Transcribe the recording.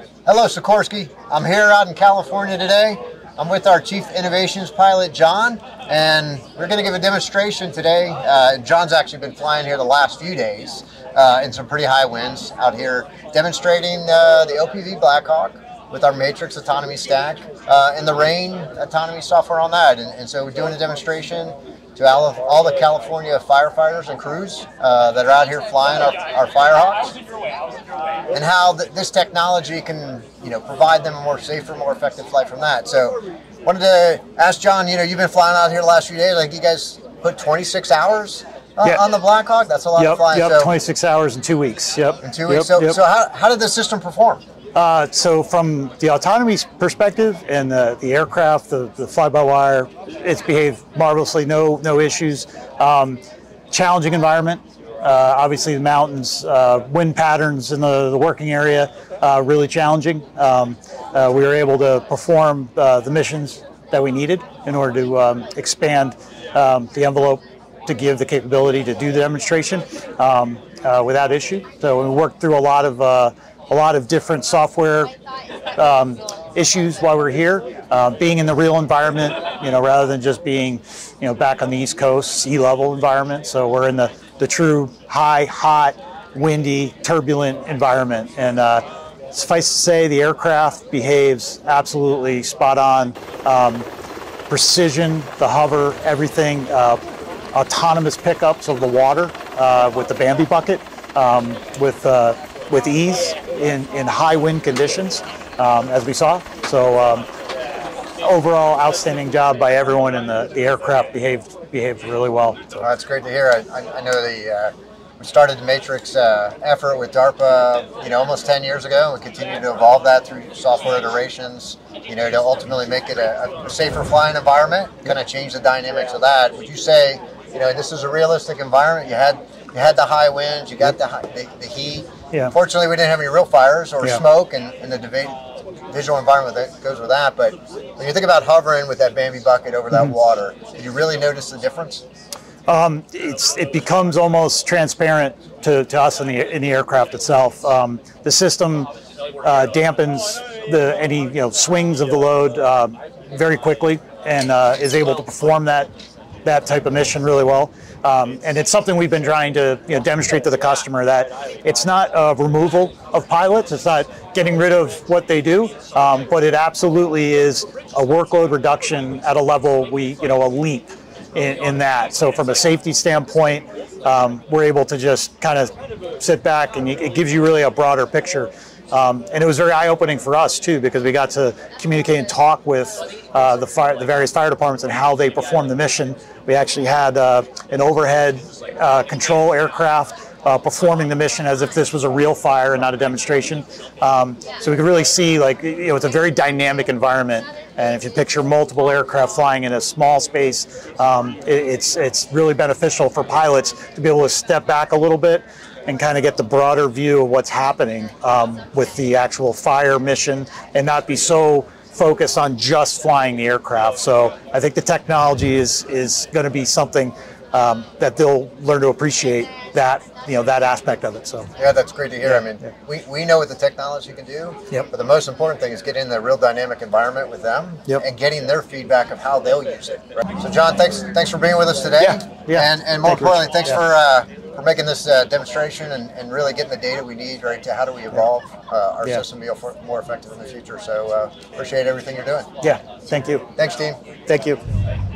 Hello, Sikorsky. I'm here out in California today. I'm with our Chief Innovations Pilot, John, and we're going to give a demonstration today. John's actually been flying here the last few days in some pretty high winds out here, demonstrating the OPV Blackhawk with our Matrix Autonomy stack and the Rain Autonomy software on that. And so we're doing a demonstration to all the California firefighters and crews that are out here flying our Firehawks, and how this technology can, provide them a more safer, more effective flight from that. So, wanted to ask John. You've been flying out here the last few days. Like, you guys put 26 hours on the Blackhawk. That's a lot of flying. Yep, 26 hours in 2 weeks. Yep. In 2 weeks. So how did the system perform? So from the autonomy perspective and the aircraft, the fly-by-wire, it's behaved marvelously, no issues. Challenging environment, obviously the mountains, wind patterns in the working area, really challenging. We were able to perform the missions that we needed in order to expand the envelope to give the capability to do the demonstration without issue. So we worked through a lot of different software issues while we're here, being in the real environment, rather than just being, back on the East Coast, sea level environment. So we're in the true high, hot, windy, turbulent environment. And suffice to say, the aircraft behaves absolutely spot on. Precision, the hover, everything, autonomous pickups of the water with the Bambi bucket, with ease in high wind conditions, as we saw. So overall, outstanding job by everyone, and the aircraft behaved really well. So. That's great to hear. I know we started the Matrix effort with DARPA, almost 10 years ago, and we continue to evolve that through software iterations, to ultimately make it a safer flying environment, kind of change the dynamics of that. Would you say, this is a realistic environment? You had the high winds, you got the heat. Yeah. Fortunately, we didn't have any real fires or smoke and the visual environment that goes with that. But when you think about hovering with that Bambi bucket over that water, did you really notice the difference? It becomes almost transparent to us in the aircraft itself. The system dampens any swings of the load very quickly, and is able to perform that type of mission really well. And it's something we've been trying to demonstrate to the customer, that it's not a removal of pilots, it's not getting rid of what they do, but it absolutely is a workload reduction at a level a leap in that. So from a safety standpoint, we're able to just kind of sit back, and it gives you really a broader picture. And it was very eye-opening for us too, because we got to communicate and talk with the various fire departments and how they perform the mission. We actually had an overhead control aircraft performing the mission as if this was a real fire and not a demonstration. So we could really see, it's a very dynamic environment. And if you picture multiple aircraft flying in a small space, it's really beneficial for pilots to be able to step back a little bit and kind of get the broader view of what's happening with the actual fire mission, and not be so focused on just flying the aircraft. So I think the technology is going to be something that they'll learn to appreciate, that aspect of it. So yeah, that's great to hear. We know what the technology can do, but the most important thing is getting in the real dynamic environment with them and getting their feedback of how they'll use it. Right? So John, thanks for being with us today. And more importantly, thanks for making this demonstration and really getting the data we need, right, to how do we evolve our system to be more effective in the future. So appreciate everything you're doing. Yeah, thank you. Thanks, team. Thank you.